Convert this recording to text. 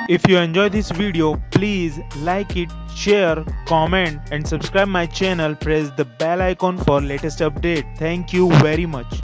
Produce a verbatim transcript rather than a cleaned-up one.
If you enjoy this video, please like it, share, comment and subscribe my channel. Press the bell icon for latest update. Thank you very much.